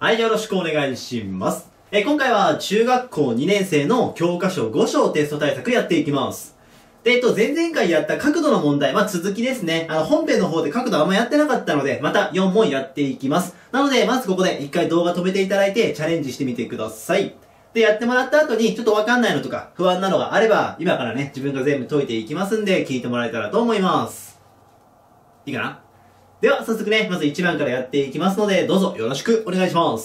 はい、よろしくお願いします。今回は中学校2年生の教科書5章テスト対策やっていきます。で、前々回やった角度の問題、続きですね。本編の方で角度あんまやってなかったので、また4問やっていきます。なので、まずここで1回動画止めていただいて、チャレンジしてみてください。で、やってもらった後に、ちょっとわかんないのとか、不安なのがあれば、今からね、自分が全部解いていきますんで、聞いてもらえたらと思います。いいかな？では、早速ね、まず1番からやっていきますので、どうぞよろしくお願いします。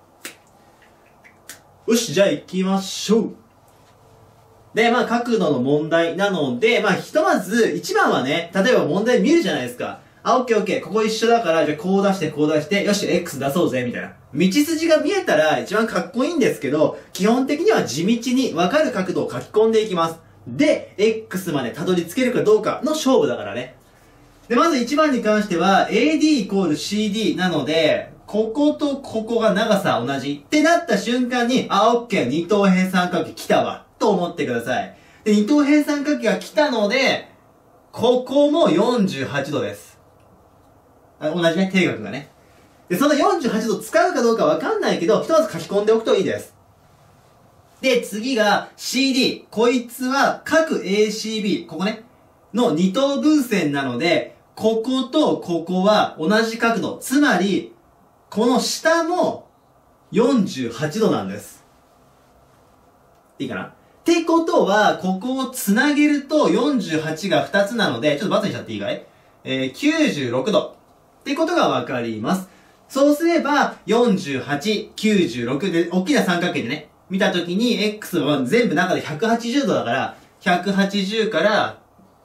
よし、じゃあ行きましょう。で、角度の問題なので、ひとまず、1番はね、例えば問題見るじゃないですか。オッケーオッケー、ここ一緒だから、じゃあこう出して、こう出して、よし、X 出そうぜ、みたいな。道筋が見えたら一番かっこいいんですけど、基本的には地道に分かる角度を書き込んでいきます。で、X までたどり着けるかどうかの勝負だからね。で、まず1番に関しては、AD イコール CD なので、こことここが長さ同じってなった瞬間に、オッケー、二等辺三角形来たわ、と思ってください。で、二等辺三角形が来たので、ここも48度です。同じね、定額がね。で、その48度使うかどうかわかんないけど、ひとまず書き込んでおくといいです。で、次が CD。こいつは各 ACB、ここね、の二等分線なので、こことここは同じ角度。つまり、この下も48度なんです。いいかな？ってことは、ここをつなげると48が2つなので、ちょっと×にしちゃっていいかい？96度。ってことがわかります。そうすれば、48、96で、大きな三角形でね、見たときに、X は全部中で180度だから、180から、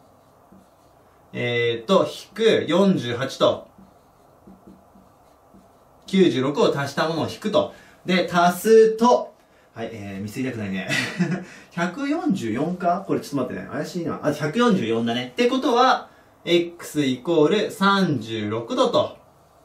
引く48と、96を足したものを引くと。で、足すと、はい、見せたくないね。144か？これちょっと待ってね。怪しいな。144だね。ってことは、x イコール36度と。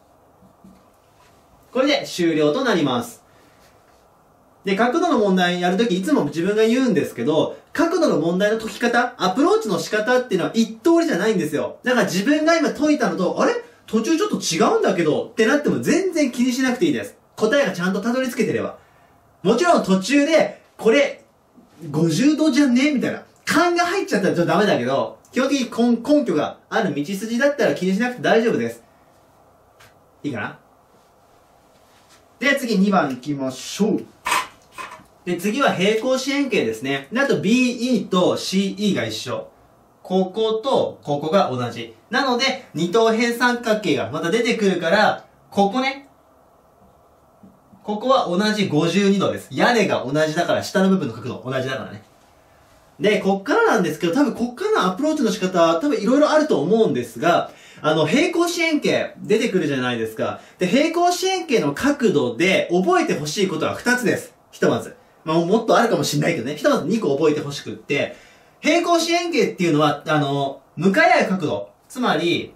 これで終了となります。で、角度の問題やるときいつも自分が言うんですけど、角度の問題の解き方、アプローチの仕方っていうのは一通りじゃないんですよ。だから自分が今解いたのと、あれ？途中ちょっと違うんだけどってなっても全然気にしなくていいです。答えがちゃんとたどり着けてれば。もちろん途中で、これ、50度じゃねみたいな。勘が入っちゃったらちょっとダメだけど、基本的に根拠がある道筋だったら気にしなくて大丈夫です。いいかな？で、次2番行きましょう。で、次は平行四辺形ですね。で、あと BE と CE が一緒。こことここが同じ。なので、二等辺三角形がまた出てくるから、ここね。ここは同じ52度です。屋根が同じだから、下の部分の角度同じだからね。で、こっからなんですけど、多分こっからのアプローチの仕方、多分いろいろあると思うんですが、平行四辺形出てくるじゃないですか。で、平行四辺形の角度で覚えてほしいことは2つです。ひとまず。もっとあるかもしんないけどね。ひとまず2個覚えてほしくって、平行四辺形っていうのは、向かい合う角度。つまり、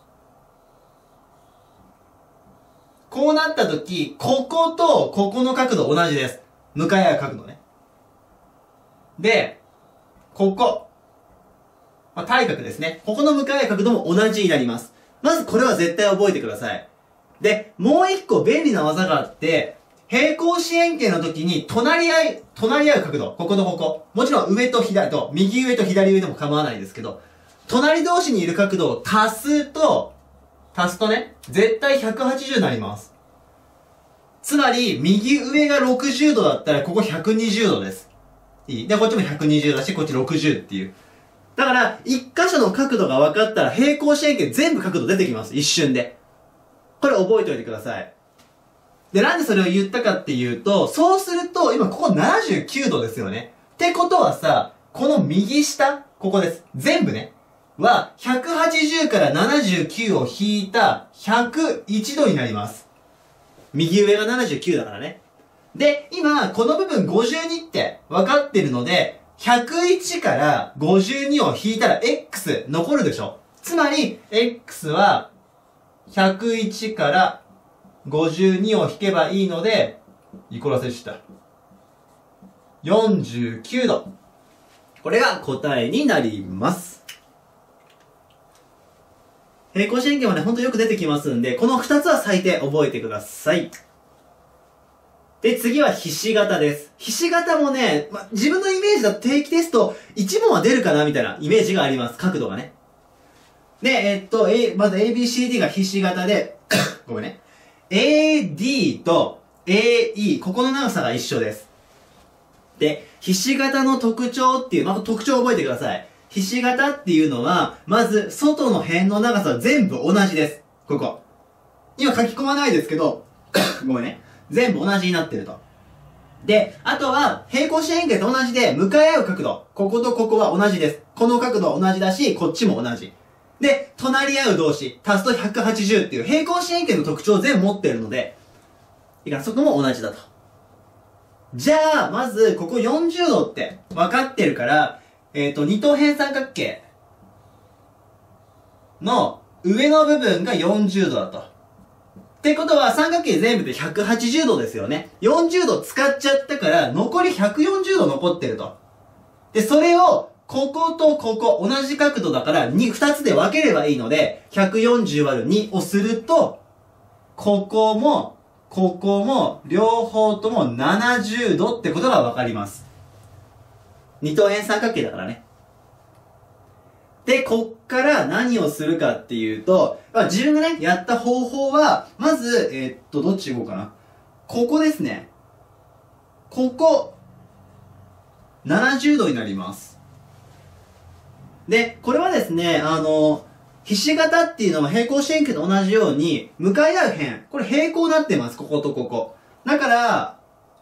こうなったとき、こことここの角度同じです。向かい合う角度ね。で、ここ。対角ですね。ここの向かい合う角度も同じになります。まずこれは絶対覚えてください。で、もう一個便利な技があって、平行四辺形の時に隣り合う角度。こことここ。もちろん上と左と、右上と左上でも構わないですけど、隣同士にいる角度を足すとね、絶対180になります。つまり、右上が60度だったら、ここ120度です。いい？で、こっちも120だし、こっち60っていう。だから、一箇所の角度が分かったら、平行四辺形全部角度出てきます。一瞬で。これ覚えておいてください。で、なんでそれを言ったかっていうと、そうすると、今ここ79度ですよね。ってことはさ、この右下、ここです。全部ね。は、180から79を引いた101度になります。右上が79だからね。で、今、この部分52って分かってるので、101から52を引いたら X 残るでしょ。つまり、X は、101から52を引けばいいので、イコール忘れした。49度。これが答えになります。平行四辺形はね、ほんとよく出てきますんで、この2つは最低覚えてください。 で、次はひし形です。ひし形もね、自分のイメージだと定期テスト1問は出るかなみたいなイメージがあります。角度がね。で、まず ABCD がひし形で、ごめんね。AD と AE、ここの長さが一緒です。で、ひし形の特徴っていう、特徴を覚えてください。ひし形っていうのは、まず、外の辺の長さは全部同じです。ここ。今書き込まないですけど、ごめんね。全部同じになってると。で、あとは、平行四辺形と同じで、向かい合う角度。こことここは同じです。この角度は同じだし、こっちも同じ。で、隣り合う同士、足すと180っていう平行四辺形の特徴を全部持っているので、いいかな、そこも同じだと。じゃあ、まず、ここ40度って分かってるから、二等辺三角形の上の部分が40度だと。ってことは、三角形全部で180度ですよね。40度使っちゃったから、残り140度残ってると。で、それを、こことここ、同じ角度だから、2つで分ければいいので、140割る2をすると、ここも、ここも、両方とも70度ってことが分かります。二等辺三角形だからね。で、こっから何をするかっていうと、自分がね、やった方法は、まず、どっち行こうかな。ここですね。ここ、70度になります。で、これはですね、ひし形っていうのは平行四辺形と同じように、向かい合う辺。これ平行になってます、こことここ。だから、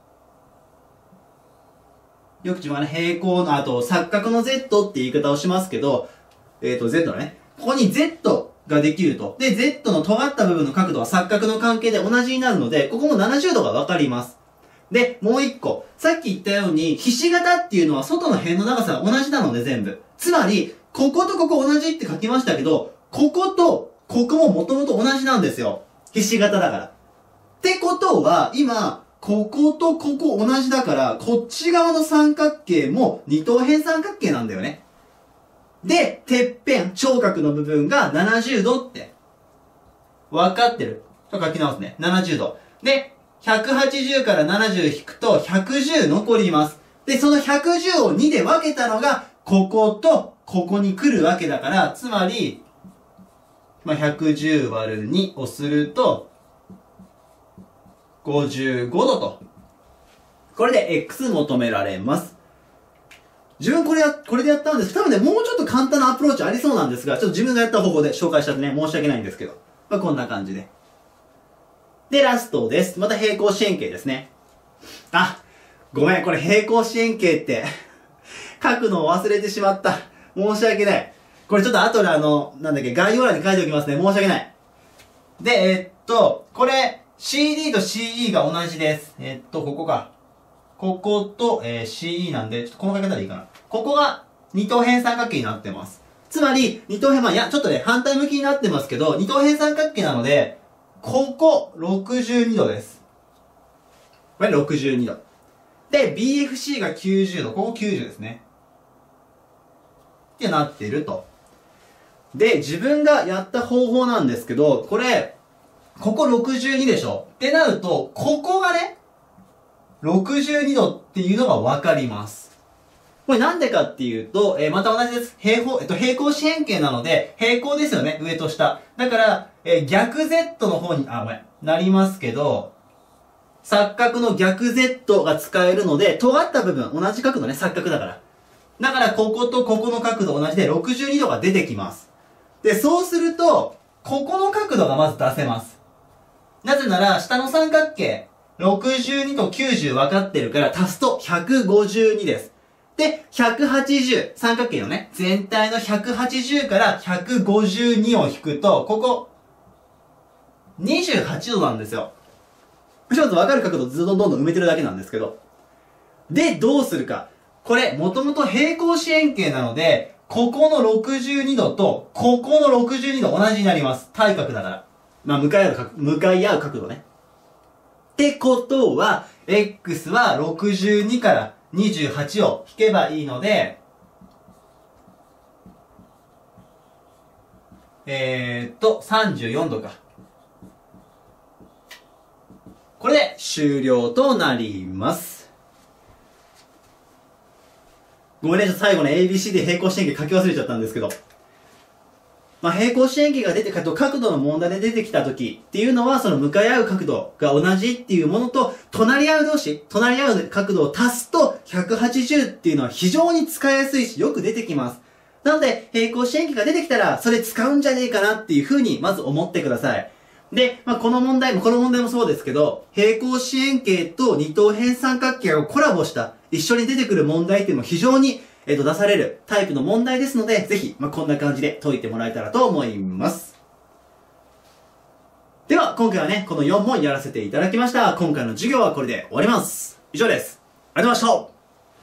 よく自分はね、平行の、あと、錯角の Z って言い方をしますけど、Z だね。ここに Z ができると。で、Z の尖った部分の角度は錯角の関係で同じになるので、ここも70度がわかります。で、もう一個。さっき言ったように、ひし形っていうのは外の辺の長さが同じなので全部。つまり、こことここ同じって書きましたけど、こことここももともと同じなんですよ。ひし形だから。ってことは、今、こことここ同じだから、こっち側の三角形も二等辺三角形なんだよね。で、てっぺん、頂角の部分が70度って。分かってる。ちょっと書き直すね。70度。で、180から70引くと110残ります。で、その110を2で分けたのが、こことここに来るわけだから、つまり、110割る2をすると、55度と。これで X 求められます。自分これでやったんです。多分ね、もうちょっと簡単なアプローチありそうなんですが、ちょっと自分がやった方法で紹介しちゃってね、申し訳ないんですけど。こんな感じで。で、ラストです。また平行四辺形ですね。あ、ごめん、これ平行四辺形って書くのを忘れてしまった。申し訳ない。これちょっと後で概要欄に書いておきますね。申し訳ない。で、これ、CD と CE が同じです。ここか。ここと、CE なんで、ちょっとこの書き方でいいかな。ここが二等辺三角形になってます。つまり、二等辺、ちょっとね、反対向きになってますけど、二等辺三角形なので、ここ、62度です。これ62度。で、BFC が90度。ここ90ですね。ってなってると。で、自分がやった方法なんですけど、これ、ここ62でしょってなると、ここがね、62度っていうのがわかります。これなんでかっていうと、また同じです。平行四辺形なので、平行ですよね、上と下。だから、逆 Z の方に、なりますけど、錯角の逆 Z が使えるので、尖った部分、同じ角度ね、錯角だから。だから、こことここの角度同じで、62度が出てきます。で、そうすると、ここの角度がまず出せます。なぜなら、下の三角形、62と90分かってるから、足すと152です。で、180、三角形のね、全体の180から152を引くと、ここ、28度なんですよ。一つ分かる角度ずっとどんどん埋めてるだけなんですけど。で、どうするか。これ、もともと平行四辺形なので、ここの62度と、ここの62度同じになります。対角だから。向かい合う角度ね。ってことは、X は62から28を引けばいいので、34度か。これで終了となります。ごめんね、最後ね、ABC で平行四辺形書き忘れちゃったんですけど。まあ、平行四辺形が出て、角度の問題で出てきた時っていうのは、その向かい合う角度が同じっていうものと、隣り合う角度を足すと180っていうのは非常に使いやすいし、よく出てきます。なので、平行四辺形が出てきたら、それ使うんじゃねえかなっていう風に、まず思ってください。で、まあ、この問題もそうですけど、平行四辺形と二等辺三角形がコラボした、一緒に出てくる問題っていうのも非常に出されるタイプの問題ですので、ぜひ、こんな感じで解いてもらえたらと思います。では、今回はね、この4問やらせていただきました。今回の授業はこれで終わります。以上です。ありがとうございました。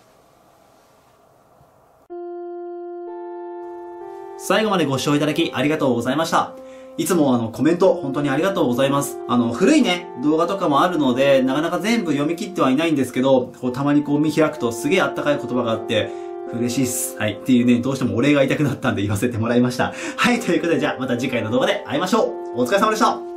最後までご視聴いただきありがとうございました。いつもコメント本当にありがとうございます。古いね、動画とかもあるので、なかなか全部読み切ってはいないんですけど、たまに見開くとすげえあったかい言葉があって、嬉しいっす。はい。っていうね、どうしてもお礼が言いたくなったんで言わせてもらいました。はい。ということで、じゃあまた次回の動画で会いましょう。お疲れ様でした。